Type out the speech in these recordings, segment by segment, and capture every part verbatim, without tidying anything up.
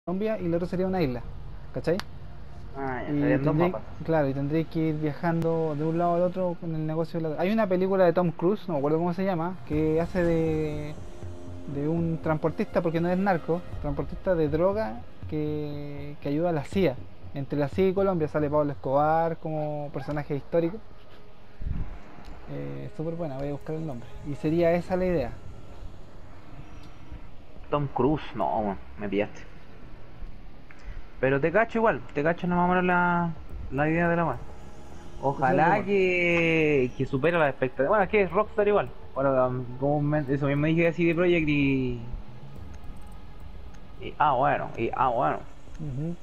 Colombia y el otro sería una isla, ¿cachai? Ah, ya, Y serían dos tendría, mapas. claro, y tendría que ir viajando de un lado al otro con el negocio de la... Hay una película de Tom Cruise, no me acuerdo cómo se llama, que hace de, de un transportista, porque no es narco, transportista de droga que, que ayuda a la C I A. Entre la C I A y Colombia sale Pablo Escobar como personaje histórico. Eh, Súper buena, voy a buscar el nombre. Y sería esa la idea. Tom Cruise, no, weón, me pillaste. Pero te cacho igual, te cacho no más o menos la, la idea de la weá. Ese es el Ojalá rumor. que, que supere las expectativas. Bueno, es que es Rockstar igual. Bueno, um, comúnmente- eso mismo dije de C D Projekt y, y. Ah, bueno, y. Ah, bueno. Ujú.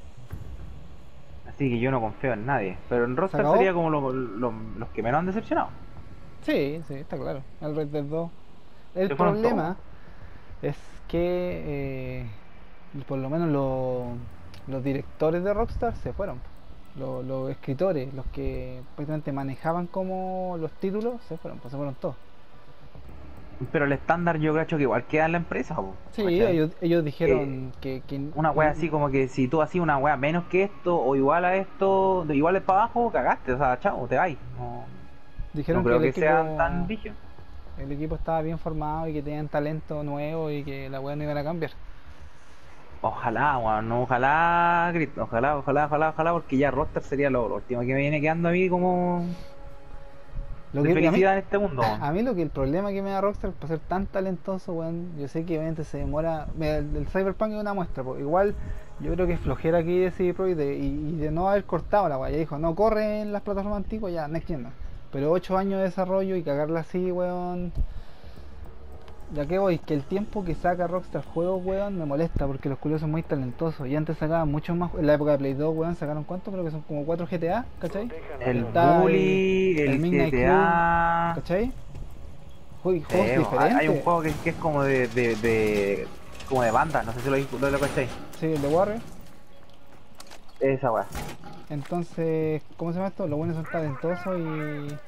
Así que yo no confío en nadie. Pero en ¿Se Rockstar acabó? sería como lo- lo- los que menos han decepcionado. Sí, sí, está claro. El Red Dead dos. El Se fueron todos. problema es que eh, por lo menos lo- los directores de Rockstar se fueron. Lo- los escritores, los que prácticamente manejaban como los títulos, se fueron, pues se fueron todos. Pero el estándar yo creo que igual queda en la empresa, po, Sí, ¿cachai? ellos, ellos Que dijeron que, que una wea así como que si tú hacías una wea menos que esto o igual a esto, de igual es para abajo, cagaste, o sea, chao, te vais. No, no dijeron que creo el que sean tan equipo rígidos. el equipo estaba bien formado y que tenían talento nuevo y que la weá no iban a cambiar. Ojalá, weón, no, ojalá, Grit, ojalá, ojalá, ojalá, ojalá, porque ya roster sería lo, lo último que me viene quedando a mí como Lo de que a mí, felicidad en este mundo, weón. a mí lo que el problema que me da Rockstar por ser tan talentoso, weón, yo sé que obviamente se demora. Mira, el, el Cyberpunk es una muestra, pues igual yo creo que es flojera aquí de C D Projekt de- y, y de no haber cortado la weá. Ya dijo, no corre en las plataformas antiguas, ya, next gen no. Pero ocho años de desarrollo y cagarla así, weón. Ya que voy, que el tiempo que saca Rockstar juegos, weón, me molesta porque los culios son muy talentosos. Y antes sacaban muchos más. En la época de Play dos, weón, sacaron cuántos, creo que son como cuatro G T A, ¿cachai? El Está el, Bully, el el Midnight Club, G T A. ¿cachai? Jue- Sí, Juegos weón, hay hay un diferentes. juego que, que es como de, de, de- como de banda, no sé si lo, lo, lo cacháis. Sí, el de Warrior. Esa weá. Entonces, ¿cómo se llama esto? Los buenos son talentosos y.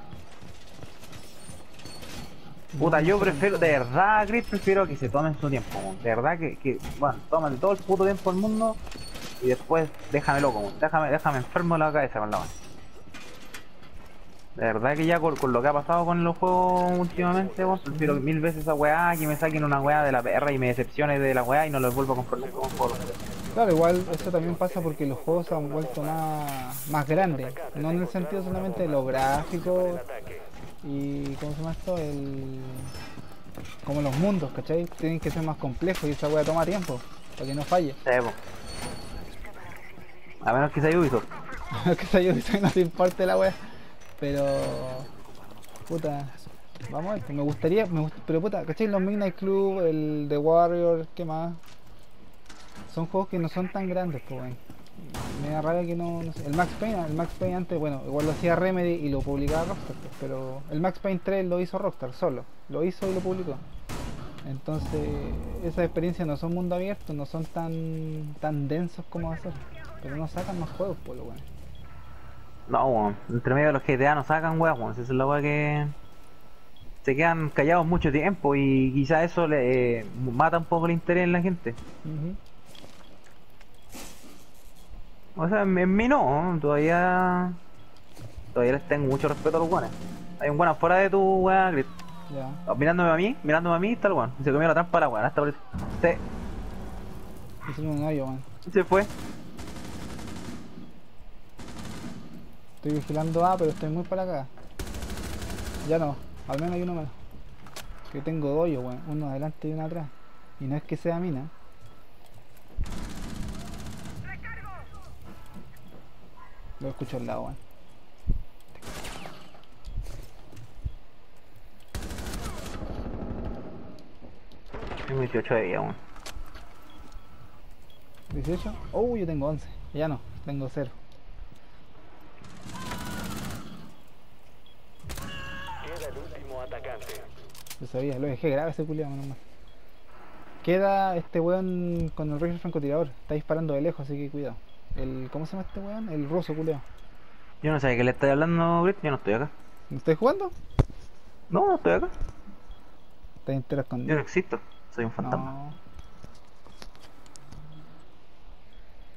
No, Puta, no yo sé cómo. prefiero, de verdad, Chris, prefiero que se tomen su tiempo, weón. De verdad que, que, bueno, tómate todo el puto tiempo del mundo y después déjame loco, weón. Déjame, déjame enfermo de la cabeza con la weá. De verdad que ya con, con lo que ha pasado con los juegos últimamente, weón, prefiero Ujú. mil veces esa weá, que me saquen una weá de la perra y me decepcione de la weá y no los vuelvo a comprar nunca un juego. Claro, igual eso también pasa porque los juegos se han vuelto más, más grandes. No en el sentido solamente de lo gráfico y. ¿Cómo se llama esto? El. Como los mundos, ¿cachai? Tienen que ser más complejos y esa wea toma tiempo para que no falle. Sí, po. A menos que sea Ubisoft. Que sea yo que no te importe la wea. Pero. Puta. Vamos a ver, pues me gustaría. Me gust- pero puta, ¿cachai? Los Midnight Club, el The Warrior, ¿qué más? Son juegos que no son tan grandes, pues weón. Me da rabia que no, no sé. El Max Payne, el Max Payne antes, bueno, igual lo hacía Remedy y lo publicaba Rockstar, pues, pero el Max Payne tres lo hizo Rockstar solo. Lo hizo y lo publicó. Entonces, esas experiencias no son mundo abierto, no son tan tan densos como hacer. Pero no sacan más juegos, por lo bueno. No, weón. Entre medio de los G T A no sacan weá, weón. Esa es la weá que se quedan callados mucho tiempo y quizá eso le eh, mata un poco el interés en la gente. Ujú. O sea, en, en mí no, ¿no? todavía todavía les tengo mucho respeto a los guanes. Hay un guan afuera de tu weá, Chris. Ya. Oh, mirándome a mí, mirándome a mí, está el guan. Se comió la trampa a la weá, hasta por se, Hicieron un hoyo, man. se fue. Estoy vigilando A, pero estoy muy para acá. Ya no, al menos hay uno menos. Que tengo dos hoyos, weón. Uno adelante y uno atrás. Y no es que sea mina. Lo escucho al lado, weón. Tengo veintiocho de vida, weón. dieciocho. Oh, yo tengo once. Ya no, tengo cero. Queda el último atacante. Yo sabía, lo dejé grave ese culiado, menos mal. Queda este weón con el rifle francotirador. Está disparando de lejos, así que cuidado. El, ¿cómo se llama este weón? El ruso culiado. Yo no sé de qué le estoy hablando, Chris. Yo no estoy acá. ¿No estáis jugando? No, no estoy acá. Está entero Yo no escondido. existo. Soy un fantasma. No.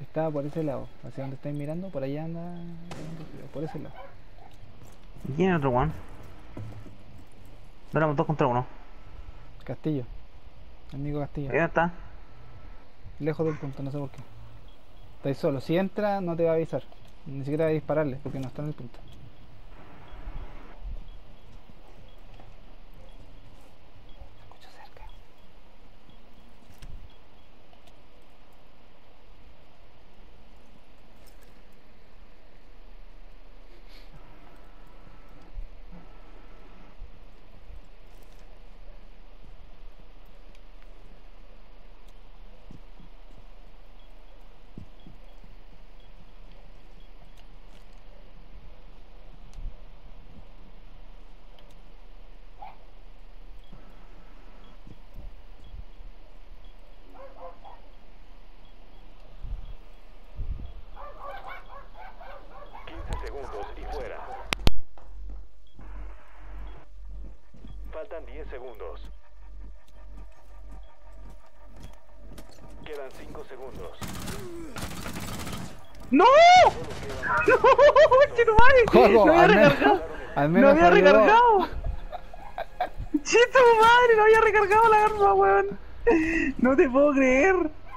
Estaba por ese lado, hacia donde estáis mirando, por allá anda, por ese lado. ¿Y quién es otro weón? No éramos dos contra uno. Castillo. Amigo Castillo. ¿Dónde está? Lejos del punto, no sé por qué. Estáis solo. Si entra, no te va a avisar. Ni siquiera va a dispararle, porque no está en el punto. Se escucha cerca. quince segundos y fuera. Faltan diez segundos. Quedan cinco segundos. ¡No! ¡No! ¡Chito madre! ¿Cómo? ¡No había Al menos- recargado! al ¡No menos había salió- recargado! ¡Chito madre! ¡No había recargado la arma, weón! ¡No te puedo creer!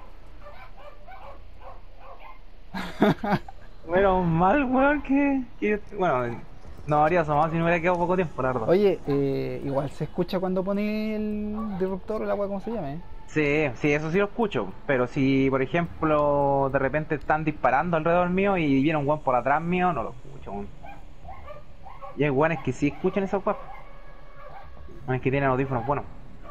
Bueno, mal, weón, que, que... Bueno, no habría asomado si no hubiera quedado poco tiempo, la verdad. Oye, eh, igual se escucha cuando pone el disruptor o el agua, ¿cómo se llama? Eh? Sí, sí, eso sí lo escucho. Pero si, por ejemplo, de repente están disparando alrededor mío y viene un weón por atrás mío, no lo escucho, weón. Y hay weones que sí escuchan esa weón. Weones que tienen audífonos buenos.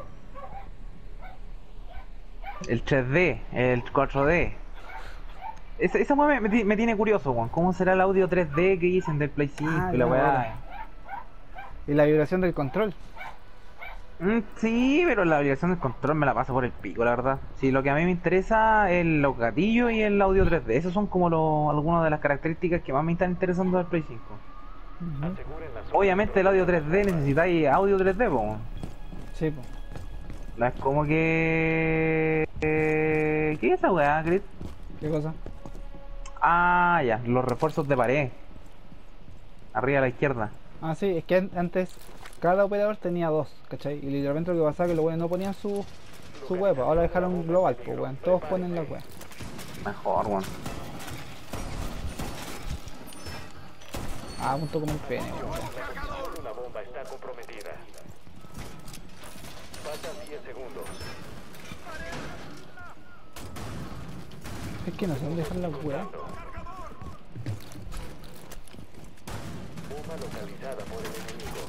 El tres D, el cuatro D. Esa, esa weá me, me ti- me tiene curioso, weón. ¿Cómo será el audio tres D que dicen del Play cinco Ah, y la no, weá? ahora. Y la vibración del control. Mm, sí, pero la vibración del control me la pasa por el pico, la verdad. Sí, lo que a mí me interesa es los gatillos y el audio tres D. Esos son como los, algunas de las características que más me están interesando del Play cinco. Ujú. Aseguren la zona Obviamente el audio tres D necesitáis audio tres D, po. Sí, pues. No es como que... eh, ¿Qué es esa weá, Chris? ¿Qué cosa? Ah, ya, los refuerzos de pared. Arriba a la izquierda. Ah, sí, es que an- antes cada operador tenía dos, ¿cachai? Y literalmente lo que pasaba es que los weones no ponían su, su web, ahora dejaron global, pues weón, todos ponen la web. Mejor, weón. Ah, punto como el pene, weón. La posición de una bomba está comprometida. Faltan diez segundos. Es que no sé dónde dejar la web. Bomba localizada por el enemigo.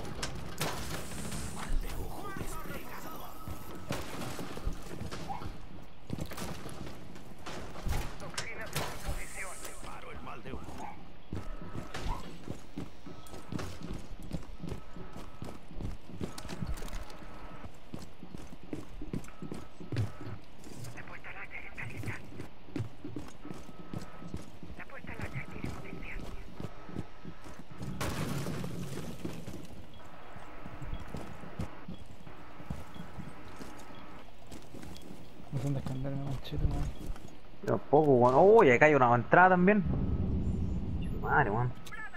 No sé dónde esconderme, manchito, weón. Tampoco, weón. Uy, acá hay una entrada también. Madre, weón.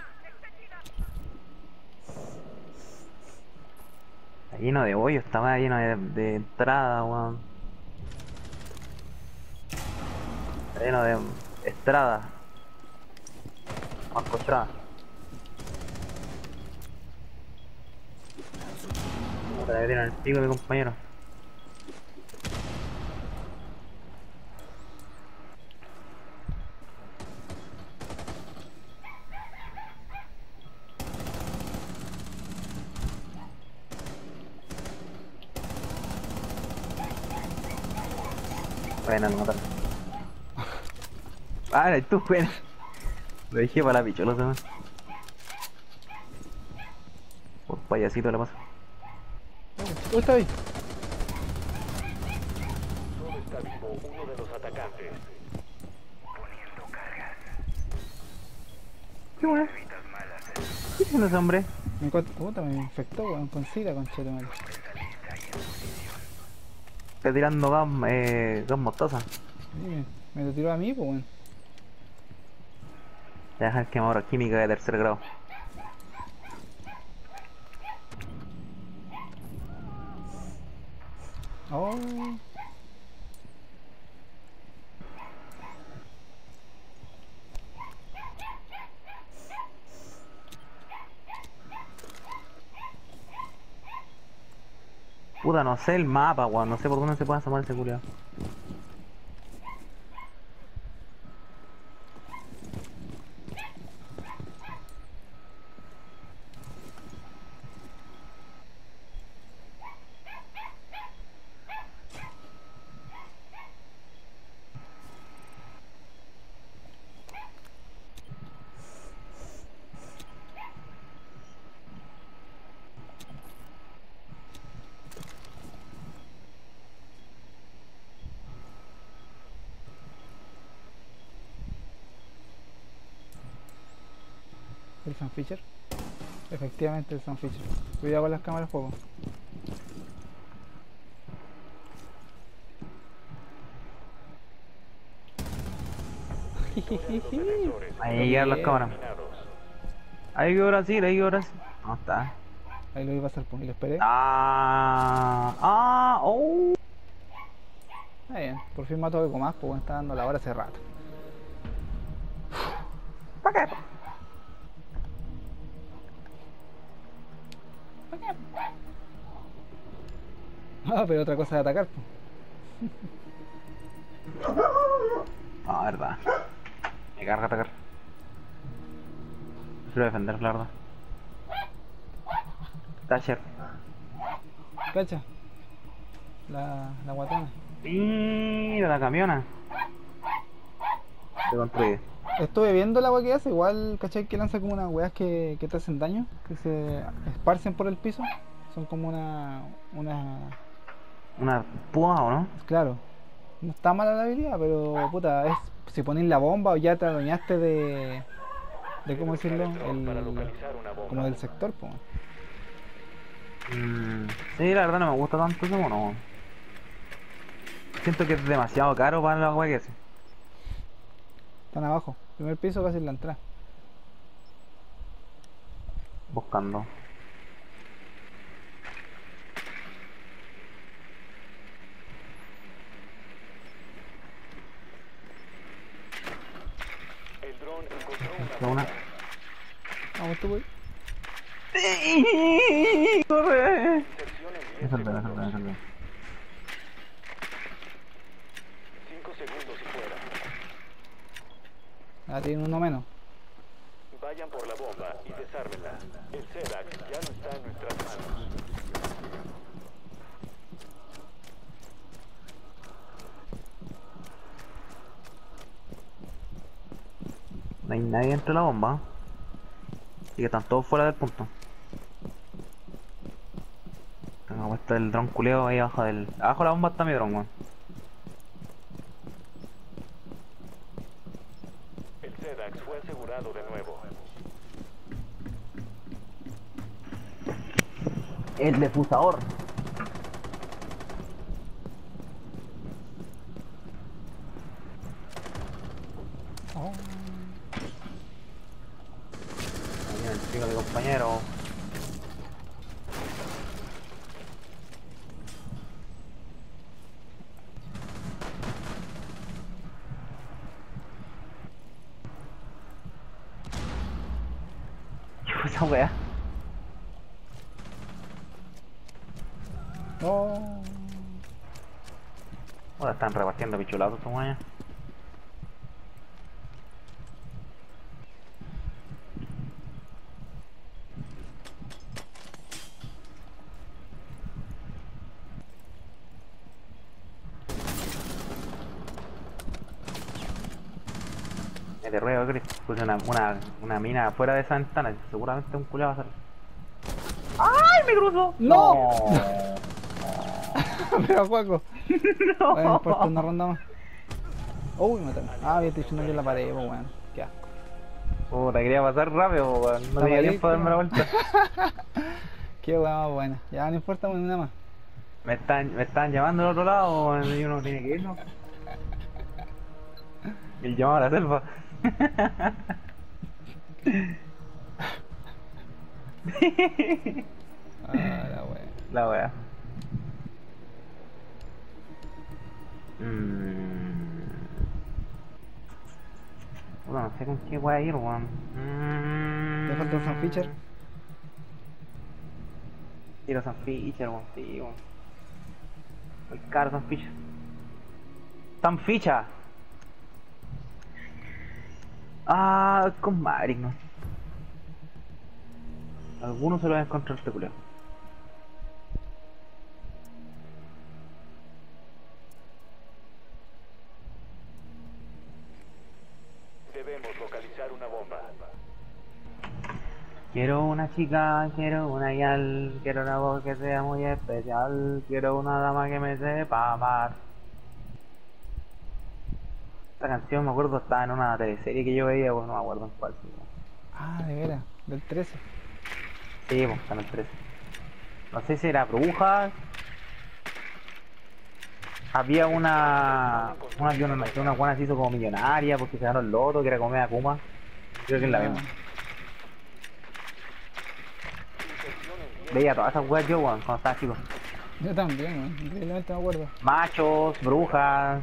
Está lleno de hoyos, está más lleno de, de entrada, weón. Está lleno de estrada. Marco Estrada. Otra vez tiene el pico mi compañero. Bueno, no matar. Ah, eres tú, bueno. Lo dejé para la pichola, weón. Por payasito le pasa. Uy, está ahí. Solo está vivo uno de los atacantes. ¿Qué weón? ¿Qué es ese hombre? Me encuentro, puta, me infectó, weón, con sida, conchito, madre. Está tirando gas, eh, gas mostaza. Sí, me, me lo tiró a mí, pues, weón. Te dejar quemadora química de tercer grado. Oh. Puta, no sé el mapa, weón. No sé por dónde se puede asomar ese culiao. El Sam Fisher. Efectivamente el Sam Fisher. Cuidado con las cámaras fuego. Defensores Ahí llegan las Bien. cámaras. eliminados. Ahí que Brasil, ahí que Brasil. No está. Ahí lo iba a pasar por y lo esperé. Ah, ah, oh. Está bien, por fin mato algo más, pues bueno, está dando la hora hace rato. ¿Para qué? Ah, pero otra cosa de atacar, pues. Ah, verdad. Me carga atacar. Prefiero defender, la verdad. Thatcher. ¿Cacha? La, la guatona. Mira la camiona. Se construye. Estuve viendo la agua que hace, igual, ¿cachai? Que lanza como unas weas que, que te hacen daño, que se esparcen por el piso. Son como una. una. Una púa, ¿o no? Claro. No está mala la habilidad, pero puta, es si ponéis la bomba o ya te adueñaste de. de cómo decirlo, Para el, localizar una bomba. como del sector, pues. Mm, sí, la verdad no me gusta tanto ese mono. weón. Siento que es demasiado caro para la wea que hace. Están abajo, primer piso casi en la entrada. Buscando. El dron encontró una Una. bomba. Vamos tú, güey. ¡Corre! Inserción en diez Déjalo, déjalo, segundos. déjalo. cinco segundos y fuera. Ah, tiene uno menos. Vayan por la bomba y desármenla. El SEDAC ya no está en nuestras manos. No hay nadie dentro de la bomba. Y que están todos fuera del punto. Tengo puesto el dron culeo ahí abajo del. Abajo de la bomba está mi dron, weón. El SEDAC fue asegurado de nuevo. El defusador. Oh. Ahí viene el chico de compañero. ¿Qué fue esa wea? Oh. Ahora están repartiendo pichulados estos weones. Me te ruego, Chris. Puse una, una, una mina fuera de esa ventana. Seguramente un culiao va a salir. ¡Ay, me cruzó! ¡No! No. Pero Juaco. No. Bueno, no importa, una ronda más. Uy, me mataron. Ah, había dicho yo en la pared, pues bueno. Qué asco. Puta, quería pasar rápido, weón. No Está tenía malito. tiempo de darme la vuelta. Qué weá más buena. Ya no importa, bueno, una más. Me están, me están llamando del otro lado, weón, y uno tiene que ir, ¿no? El llamado a la selva. Ah, la wea. La wea. Mmm. Bueno, no sé con qué wea ir, weón. Mm. ¿Te falta un Sam Fisher? Quiero Sam Fisher, weón, sí, weón. El caro Sam Fisher. Sam Fisher. Ah, con Maverick, ¿no? Algunos se lo van a encontrar este culeo. Debemos localizar una bomba. Quiero una chica, quiero una yal, quiero una voz que sea muy especial, quiero una dama que me sepa amar. Esta canción me acuerdo estaba en una teleserie que yo veía, pues no me acuerdo en cuál. Sí, Ah, de veras, del trece. sí, pues está en el trece. No sé si era Brujas. Había una. Una que una, que una guana se hizo como millonaria porque se ganó el loto, que era comer a Kuma. Creo que es la misma. Veía todas esas weas yo, weón, cuando estaba chico. Yo también, weón. Increíblemente me acuerdo. Machos, brujas.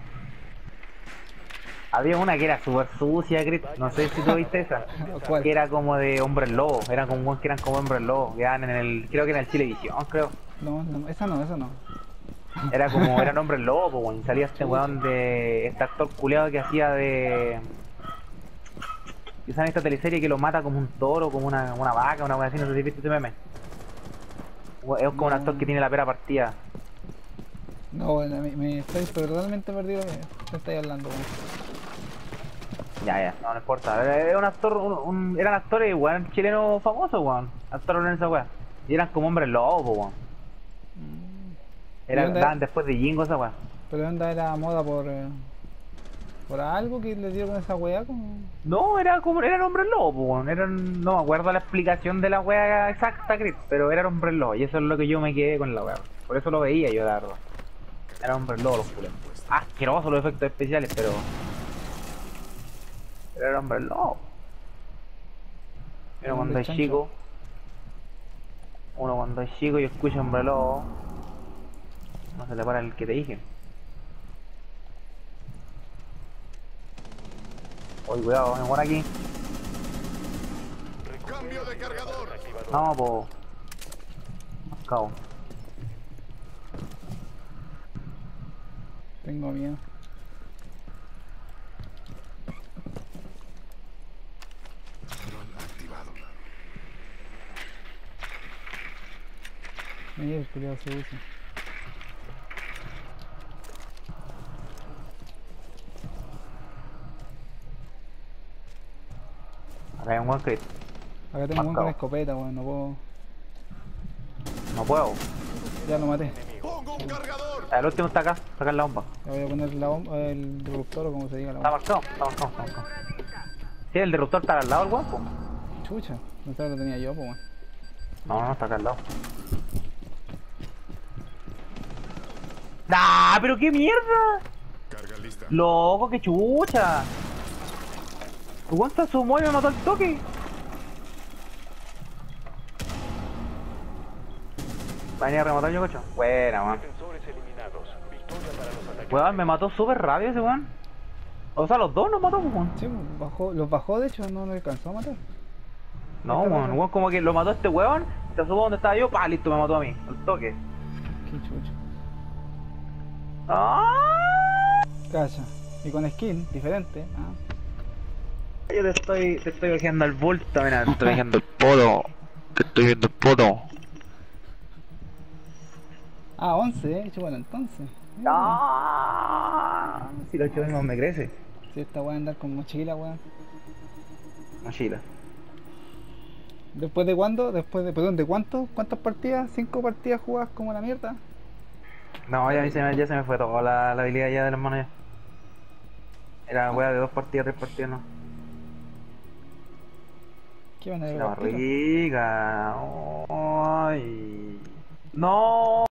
Había una que era súper sucia, Chris. No sé si tú viste esa. ¿Cuál? Que era como de hombres lobo. Eran como weones que eran como hombres lobo. Que eran en el. Creo que en el Chilevisión, creo. No, no, esa no, esa no. Era como, eran hombres lobos, pues, weón. Salía este weón de. Este actor culeado que hacía de. Que sale en esta teleserie que lo mata como un toro, como una, una vaca, una weá así, no sé si viste ese meme. Es como un actor que tiene la pera partida. No, bueno, me, me estoy totalmente perdido de qué estáis hablando, weón. Ya, ya, no, no importa. Era, era un actor, un, un- eran actores, weón, chilenos famosos, weón. Actores en esa weá. Y eran como hombres lobos, weón. Mm. Eran, ¿Y dónde- daban después de Jingo esa weá. Pero onda era moda por. eh, por algo que le dio con esa weá, como. No, era como, eran hombres lobos, pues, weón. Eran, no me acuerdo la explicación de la weá exacta, Chris, pero eran hombres lobos. Y eso es lo que yo me quedé con la weá. Por eso lo veía yo, la verdad. Eran hombres lobos los culeros. Asquerosos los efectos especiales, pero. Pero eran hombres lobos. Pero cuando Hombre es chancho. chico. Uno cuando es chico y escucha hombre lobo. No se le para el que te dije. Oye, cuidado, ven por aquí. Cambio de cargador. No, po. Cabo. Tengo miedo. Dron activado. Mira, el culiao se usa. Acá hay un buen crit. Acá tengo un con Marcado. escopeta, weón, no puedo. No puedo. Ya lo maté. Pongo un cargador. El último está acá. Sacar la bomba. Le voy a poner la bomba, el disruptor o como se diga la Está bomba. marcado. Está marcado, está marcado. Sí, el disruptor está al lado del guapo. Chucha, no sabía que lo tenía yo, pues, weón. No, no, está acá al lado. ¡Ah! ¡Pero qué mierda! Carga lista. Loco, qué chucha. ¿Cuánto sumó y me mató el toque? Va a venir a rematar yo, cocho. Buena, man. Defensores eliminados. Victoria para los atacantes. Weón, me mató súper rápido ese weón. O sea, los dos nos mató, pues, weón. Sí, pues, bajó, los bajó, de hecho, no lo alcanzó a matar. No, weón, weón, como que lo mató este weón. Se asomó donde estaba yo, pa, listo, me mató a mí. El toque. Qué chucha. ¡Ah! Cacha. Y con skin, diferente. Ah. Yo te estoy, te estoy viendo el bulto, mira, te estoy viendo el poto. Te estoy viendo el poto. Ah, once, eh. Bueno, entonces. ¡Ah! Si lo hecho mismo me crece. Si esta weá andar con mochila, weón. Mochila. ¿Después de cuándo? Después de, perdón, ¿de cuánto? ¿Cuántas partidas? ¿Cinco partidas jugadas como la mierda? No, ya, a mí se me, ya se me fue toda la, la habilidad ya de las manos ya. Era wea de dos partidas, tres partidas, no. ¿Qué van a ver? La barriga. Ay. No.